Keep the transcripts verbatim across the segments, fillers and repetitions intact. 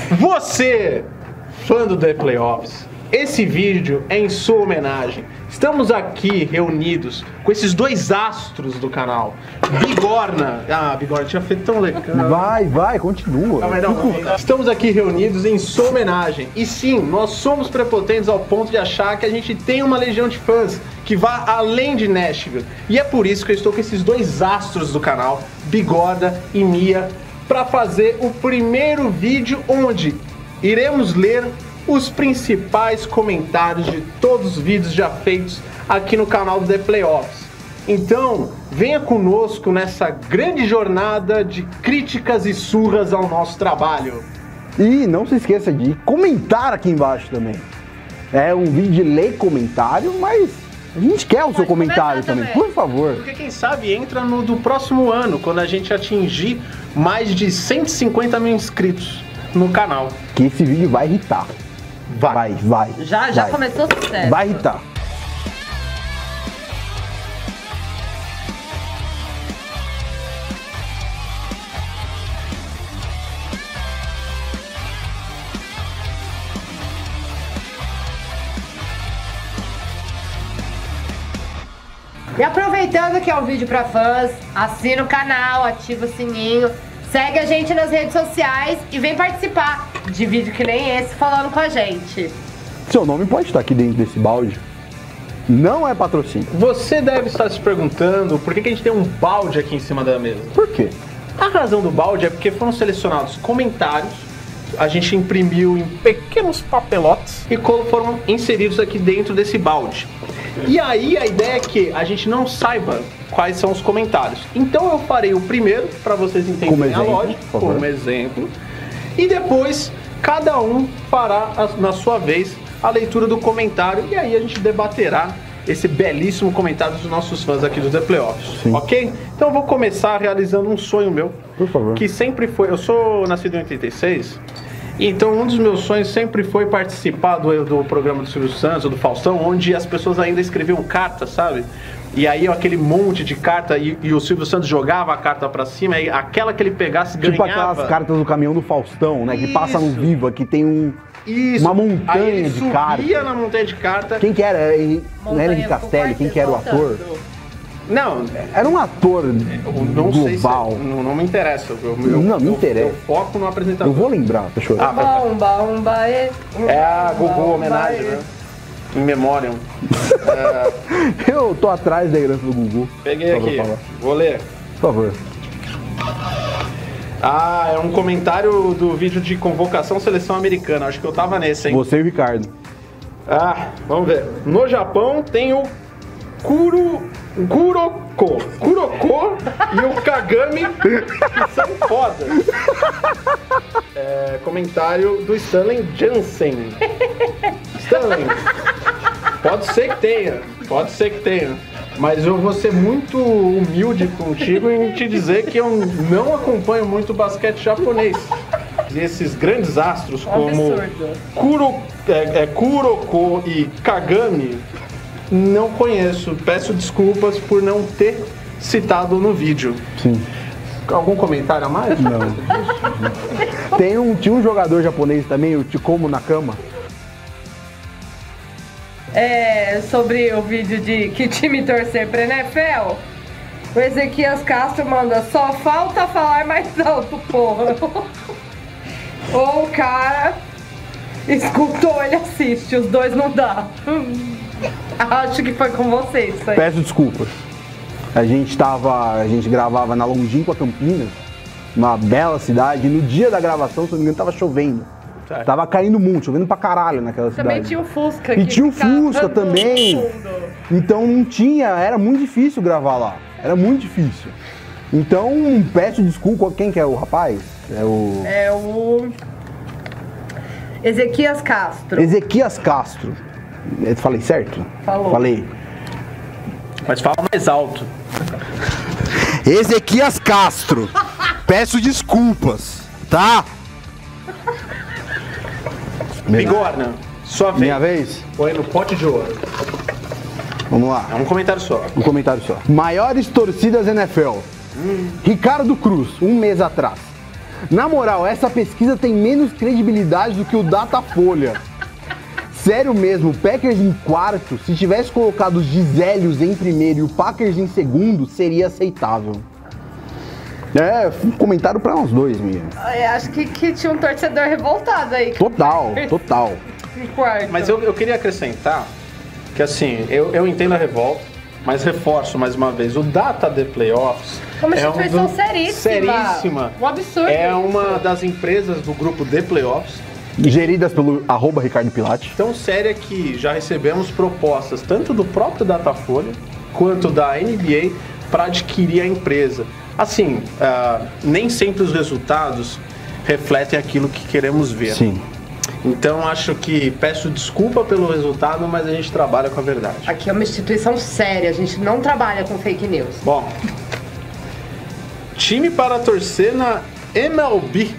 Você, fã do The Playoffs, esse vídeo é em sua homenagem. Estamos aqui reunidos com esses dois astros do canal. Bigorna. Ah, Bigorna, tinha feito tão legal. Vai, vai, continua. Ah, mas não, não. Estamos aqui reunidos em sua homenagem. E sim, nós somos prepotentes ao ponto de achar que a gente tem uma legião de fãs que vá além de Nashville. E é por isso que eu estou com esses dois astros do canal, Bigorna e Mia, para fazer o primeiro vídeo onde iremos ler os principais comentários de todos os vídeos já feitos aqui no canal do The Playoffs. Então, venha conosco nessa grande jornada de críticas e surras ao nosso trabalho. E não se esqueça de comentar aqui embaixo também. É um vídeo de ler comentário, mas a gente quer o seu comentário também, por favor. Porque quem sabe entra no do próximo ano, quando a gente atingir mais de cento e cinquenta mil inscritos no canal. Que esse vídeo vai irritar. Vai, vai. vai já já vai. começou o sucesso. Vai irritar. E aproveitando que é um vídeo pra fãs, assina o canal, ativa o sininho, segue a gente nas redes sociais e vem participar de vídeo que nem esse falando com a gente. Seu nome pode estar aqui dentro desse balde. Não é patrocínio. Você deve estar se perguntando por que que a gente tem um balde aqui em cima da mesa. Por quê? A razão do balde é porque foram selecionados comentários, a gente imprimiu em pequenos papelotes e foram inseridos aqui dentro desse balde. E aí a ideia é que a gente não saiba quais são os comentários. Então eu farei o primeiro para vocês entenderem a lógica, como exemplo. E depois cada um fará na sua vez a leitura do comentário e aí a gente debaterá esse belíssimo comentário dos nossos fãs aqui do The Playoffs. Sim. Ok? Então eu vou começar realizando um sonho meu. Por favor. Que sempre foi... Eu sou nascido em oitenta e seis, então um dos meus sonhos sempre foi participar do, do programa do Silvio Santos, ou do Faustão, onde as pessoas ainda escreviam cartas, sabe? E aí aquele monte de carta e, e o Silvio Santos jogava a carta pra cima e aquela que ele pegasse ganhava. Tipo aquelas cartas do caminhão do Faustão, né? Que passa no Viva, que tem um... Isso. Uma montanha aí ele de subia cartas. na montanha de carta. Quem que era? Não era Henrique Castelli? Quem que era o ator? Não, era um ator não global. Sei se, não, não me interessa. Eu, eu, não, me eu, interessa. Eu foco no apresentador. Eu vou lembrar, tá chorando. Ah, bomba, bomba, é. É a Gugu homenagem, né? Em memória. É... Eu tô atrás da herança do Gugu. Peguei aqui. Vou ler. Por favor. Ah, é um comentário do vídeo de convocação seleção americana. Acho que eu tava nesse, hein? Você e o Ricardo. Ah, vamos ver. No Japão tem o Kuro... Kuroko. Kuroko e o Kagami, que são fodas. É, comentário do Stanley Jansen. Stanley, pode ser que tenha, pode ser que tenha. Mas eu vou ser muito humilde contigo em te dizer que eu não acompanho muito o basquete japonês. E esses grandes astros como Kuro, é, é, Kuroko e Kagami, não conheço. Peço desculpas por não ter citado no vídeo. Sim. Algum comentário a mais? Não. Tem um, tinha um jogador japonês também, o Tikomo Nakama. É, sobre o vídeo de que time torcer pra N F L, o Ezequias Castro manda: só falta falar mais alto, porra. Ou o cara escutou, ele assiste, os dois não dá. Acho que foi com vocês isso aí. Peço desculpas. A gente tava, a gente gravava na Longínqua, Campinas, uma bela cidade, e no dia da gravação, se não me engano, tava chovendo. Certo. Tava caindo muito, chovendo pra caralho naquela cidade. Também tinha o Fusca. E tinha o Fusca também. Então não tinha, era muito difícil gravar lá. Era muito difícil. Então peço desculpa. Quem que é o rapaz? É o... É o... Ezequias Castro. Ezequias Castro. Eu falei certo? Falou. Falei. Mas fala mais alto. Ezequias Castro. Peço desculpas, tá? Bigorna, sua vez. Minha vez? Põe no pote de ouro. Vamos lá. É um comentário só. Um comentário só. Maiores torcidas N F L. Hum. Ricardo Cruz, um mês atrás. Na moral, essa pesquisa tem menos credibilidade do que o Datafolha. Sério mesmo, o Packers em quarto, se tivesse colocado os Gisélios em primeiro e o Packers em segundo, seria aceitável. É, um comentário pra nós dois, minha. Eu acho que, que tinha um torcedor revoltado aí. Total, total. Em quarto. Mas eu, eu queria acrescentar que, assim, eu, eu entendo a revolta, mas reforço mais uma vez, o Data The Playoffs Uma é instituição um do- seríssima. seríssima. Um absurdo É isso. uma das empresas do grupo The Playoffs, Geridas pelo arroba Ricardo Pilate. tão séria que já recebemos propostas tanto do próprio Datafolha quanto da N B A para adquirir a empresa. Assim, ah, nem sempre os resultados refletem aquilo que queremos ver. Sim. Então acho que peço desculpa pelo resultado, mas a gente trabalha com a verdade. Aqui é uma instituição séria, a gente não trabalha com fake news. Bom, time para torcer na M L B.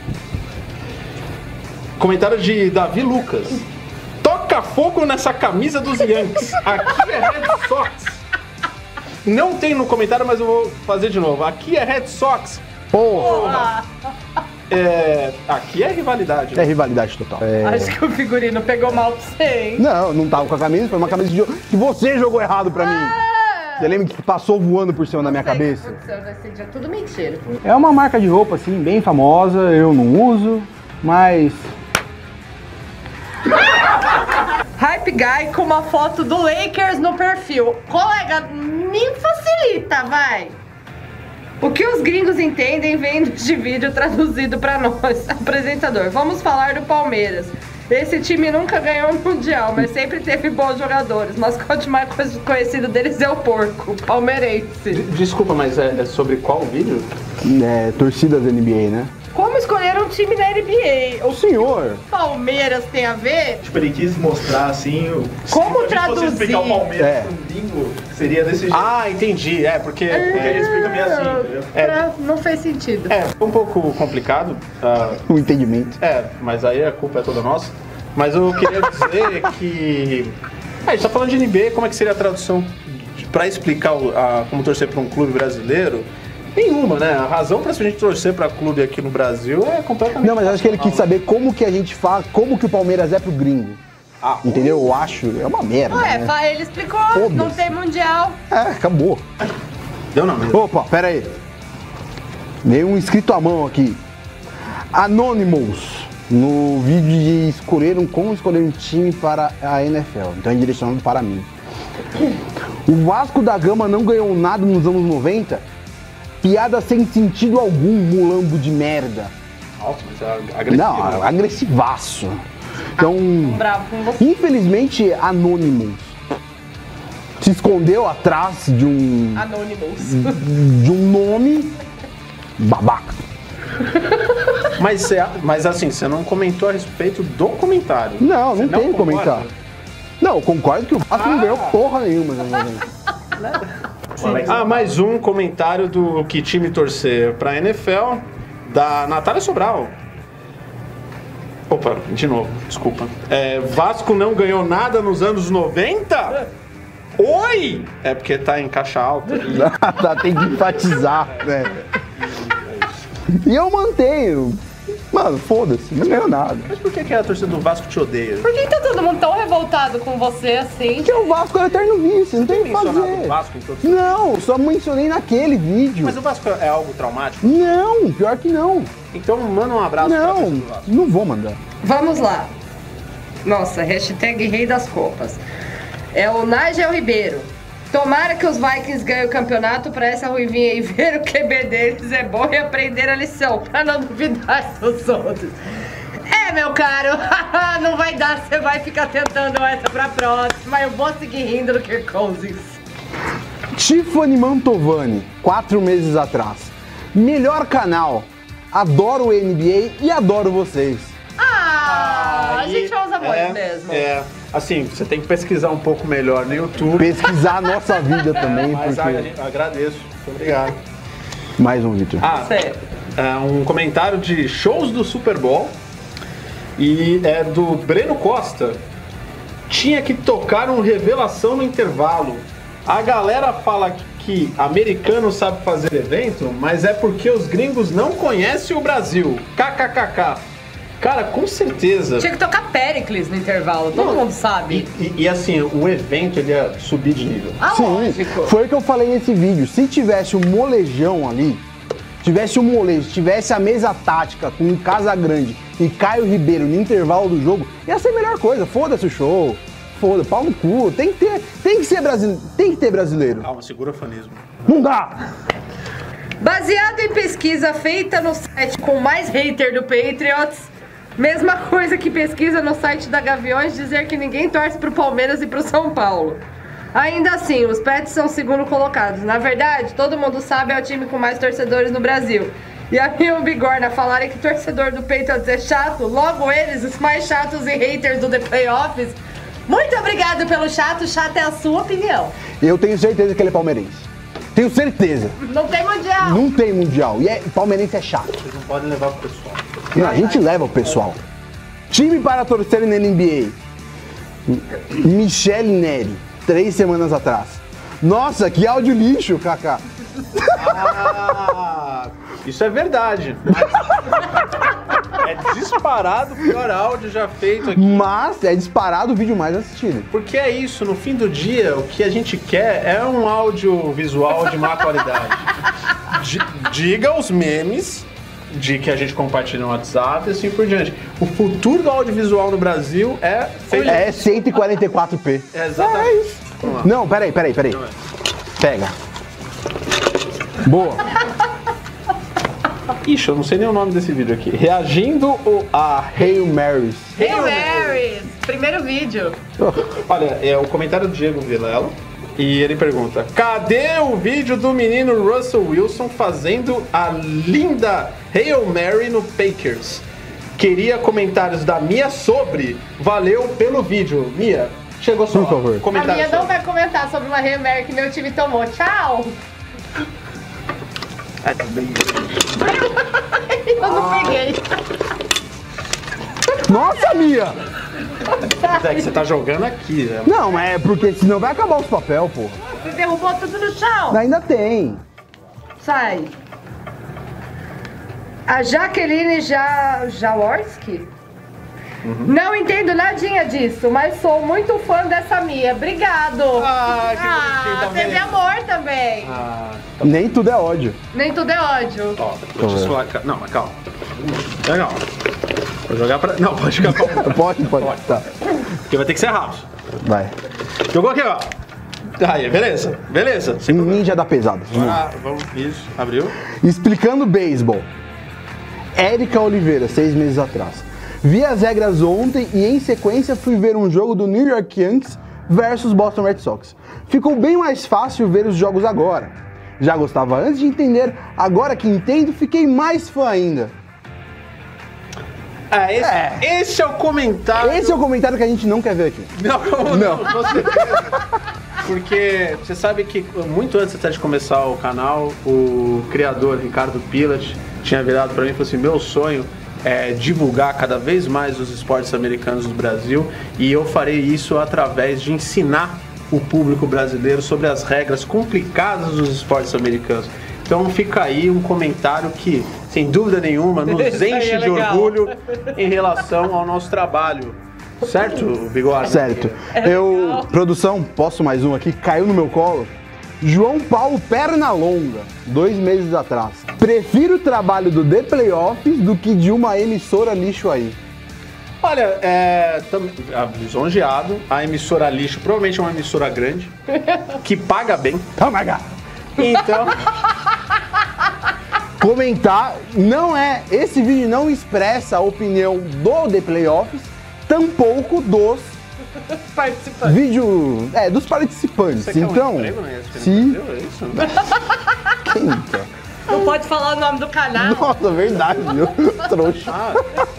Comentário de Davi Lucas. Toca fogo nessa camisa dos Yankees. Aqui é Red Sox. Não tem no comentário, mas eu vou fazer de novo. Aqui é Red Sox. Porra! É, aqui é rivalidade. É rivalidade total. É... Acho que o figurino pegou mal pra você, hein? Não, não tava com a camisa, foi uma camisa de jogo que você jogou errado pra mim. Você lembra que passou voando por cima da minha cabeça? Aconteceu nesse dia, tudo mentira. É uma marca de roupa, assim, bem famosa, eu não uso, mas... Hype Guy com uma foto do Lakers no perfil. Colega, me facilita, vai. O que os gringos entendem vendo este vídeo traduzido pra nós. Apresentador, vamos falar do Palmeiras. Esse time nunca ganhou um mundial, mas sempre teve bons jogadores. Mascote mais conhecido deles é o porco, palmeirense. Desculpa, mas é, é sobre qual vídeo? É, torcidas N B A, né? Como escolher um time da N B A? O senhor... Palmeiras tem a ver? Tipo, ele quis mostrar assim. O... Como se traduzir? fosse explicar o Palmeiras É. pra um gringo, seria desse jeito. Ah, entendi. É, porque... Porque ele explica meio assim, entendeu? É. Pra- Não fez sentido. É, foi um pouco complicado. ah, O entendimento. É, mas aí a culpa é toda nossa. Mas eu queria dizer que... Ah, a gente tá falando de N B A, como é que seria a tradução de- pra explicar o- a- como torcer pra um clube brasileiro? Nenhuma, né? A razão pra gente torcer pra clube aqui no Brasil é completamente... Não, mas eu acho que ele quis saber como que a gente fala, como que o Palmeiras é pro gringo. Ah, Entendeu? Eu acho, é uma merda, Ué, né? fa- ele explicou, Foda-se. não tem mundial. É, acabou. Deu não, mas... Opa, pera aí. Veio um inscrito à mão aqui. Anonymous. No vídeo de escolher um, como escolher um time para a N F L. Então é direcionado para mim. O Vasco da Gama não ganhou nada nos anos noventa? Piada sem sentido algum, mulambo de merda. Nossa, mas é agressivo. Não, agressivaço. Então, Bravo com você. infelizmente, Anonymous se escondeu atrás de um, Anonymous. de um nome babaca. Mas, cê- mas assim, você não comentou a respeito do comentário. Não, Você não tem concorda? comentário. Não, eu concordo que o Vasco não ganhou porra nenhuma. Né? O Alex- Ah, mais um comentário do que time torcer pra N F L, da Natália Sobral. Opa, de novo, desculpa. É, Vasco não ganhou nada nos anos noventa? Oi! É porque tá em caixa alta. Tá, tem que enfatizar, né? E eu mantenho. Mano, foda-se, não ganhou nada. Mas por que, que a torcida do Vasco te odeia? Por que tá todo mundo tão revoltado com você assim? Porque o Vasco é o eterno vice, não tem o que Mencionado o fazer. Vasco em todos... Não, só mencionei naquele vídeo. Mas o Vasco é algo traumático? Não, pior que não. Então manda um abraço pra Não, torcida do Vasco. não vou mandar. Vamos lá. Nossa, hashtag Rei das Copas. É o Nigel Ribeiro. Tomara que os Vikings ganhem o campeonato pra essa ruivinha aí ver o Q B deles é bom e aprender a lição, pra não duvidar dos outros. É, meu caro, não vai dar, você vai ficar tentando essa pra próxima. Eu vou seguir rindo do Kirk Cousins. Tiffany Mantovani, quatro meses atrás. Melhor canal. Adoro o N B A e adoro vocês. Ah, a Aí, gente é os amores é, mesmo. É, assim, você tem que pesquisar um pouco melhor no YouTube. Pesquisar a nossa vida também, Mas porque... a- agradeço, muito obrigado. Mais um, Vitor. Ah, Sério. é um comentário de shows do Super Bowl e é do Breno Costa. Tinha que tocar um revelação no intervalo. A galera fala que americano sabe fazer evento, mas é porque os gringos não conhecem o Brasil. KKKK. Cara, com certeza. Tinha que tocar Pericles no intervalo, todo Não, mundo sabe. E, e, e assim, o evento ele ia subir de nível. Ah, Sim, lógico. foi o que eu falei nesse vídeo. Se tivesse um molejão ali, tivesse um molejo, tivesse a mesa tática com o Casagrande e Caio Ribeiro no intervalo do jogo, ia ser a melhor coisa. Foda-se o show. Foda, pau no cu. Tem que ter, tem que ser brasileiro. Tem que ter brasileiro. Calma, segura o fanismo. Não dá! Baseado em pesquisa feita no site com mais hater do Patriots, mesma coisa que pesquisa no site da Gaviões dizer que ninguém torce pro Palmeiras e pro São Paulo. Ainda assim, os Pets são segundo colocados. Na verdade, todo mundo sabe, é o time com mais torcedores no Brasil. E a minha bigorna falarem que torcedor do Patriots é chato, logo eles, os mais chatos e haters do The Playoffs. Muito obrigado pelo chato, chato é a sua opinião. Eu tenho certeza que ele é palmeirense. Tenho certeza. Não tem mundial. Não tem mundial. E é, palmeirense é chato. Vocês não podem levar pro pessoal. Não, a gente leva o pessoal. Time para torcer na N B A. Michele Neri, três semanas atrás. Nossa, que áudio lixo, Kaká. Ah, isso é verdade. É disparado o pior áudio já feito aqui. Mas é disparado o vídeo mais assistido. Porque é isso, no fim do dia, o que a gente quer é um audiovisual de má qualidade. D- diga os memes de que a gente compartilha no WhatsApp e assim por diante. O futuro do audiovisual no Brasil é feito... É cento e quarenta e quatro p. É exatamente. É isso. Vamos lá. Não, peraí, peraí, peraí. Pega. Boa. Ixi, eu não sei nem o nome desse vídeo aqui. Reagindo o- a... Hail Marys. Hey Marys, primeiro vídeo. Olha, é o comentário do Diego Vilela. E ele pergunta: cadê o vídeo do menino Russell Wilson fazendo a linda Hail Mary no Packers? Queria comentários da Mia sobre. Valeu pelo vídeo. Mia, chegou só. Por favor. A Comentário minha não sobre. vai comentar sobre uma Hail Mary que meu time tomou. Tchau. Eu não peguei. Nossa, Mia! É que você tá jogando aqui, né? Não, mas é porque senão vai acabar os papel, porra. Você derrubou tudo no chão. Ainda tem. Sai. A Jaqueline ja... Jaworski? Não entendo nadinha disso, mas sou muito fã dessa Mia. Obrigado. Ah, que bonitinho, tá teve vendo? amor também. Ah, Nem tudo é ódio. Nem tudo é ódio. ó, vou te suar. Não, mas calma. Legal. Vou jogar pra. Não, pode ficar calmo. Pode, pode. Tá. Porque vai ter que ser rápido. Vai. Jogou aqui, ó. Aí, beleza, beleza. Sem problema. Ninja da pesada. Vamos lá. Ah, vamos, isso, abriu. Explicando beisebol. Érica Oliveira, seis meses atrás. Vi as regras ontem e em sequência fui ver um jogo do New York Yankees versus Boston Red Sox. Ficou bem mais fácil ver os jogos agora. Já gostava antes de entender, agora que entendo, fiquei mais fã ainda. Ah, esse É. é, esse é o comentário. Esse é o comentário que a gente não quer ver aqui. Não, não, Não. com certeza. Porque você sabe que muito antes até de começar o canal, o criador Ricardo Pilat tinha virado pra mim e falou assim: meu sonho é divulgar cada vez mais os esportes americanos do Brasil, e eu farei isso através de ensinar o público brasileiro sobre as regras complicadas dos esportes americanos. Então fica aí um comentário que, sem dúvida nenhuma, nos Isso aí enche é de legal. orgulho em relação ao nosso trabalho. Certo, Bigode? Certo. É Eu, legal. produção, posso mais um aqui? Caiu no meu colo. João Paulo Pernalonga, dois meses atrás. Prefiro o trabalho do The Playoffs do que de uma emissora lixo aí. Olha, é, tam- ah, lisonjeado, a emissora lixo provavelmente é uma emissora grande, que paga bem. Oh my God. Então, Comentar, não é, esse vídeo não expressa a opinião do The Playoffs, tampouco dos Participante. vídeo, é, dos participantes. você quer um então, emprego na E S P N se Brasil, é isso? quem quer? Não pode falar o nome do canal. Nossa, verdade, viu? Trouxa. Ah,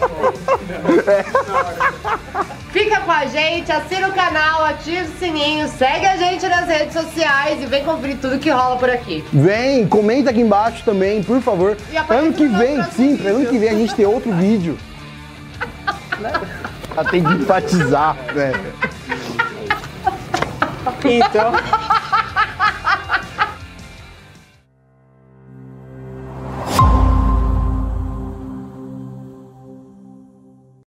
Fica com a gente, assina o canal, ativa o sininho, segue a gente nas redes sociais e vem conferir tudo que rola por aqui. Vem, comenta aqui embaixo também, por favor. E aparece Ano que no nosso vem, próximo sim, pra ano vídeo. que vem a gente ter outro vídeo. Ela tem que enfatizar, né? então,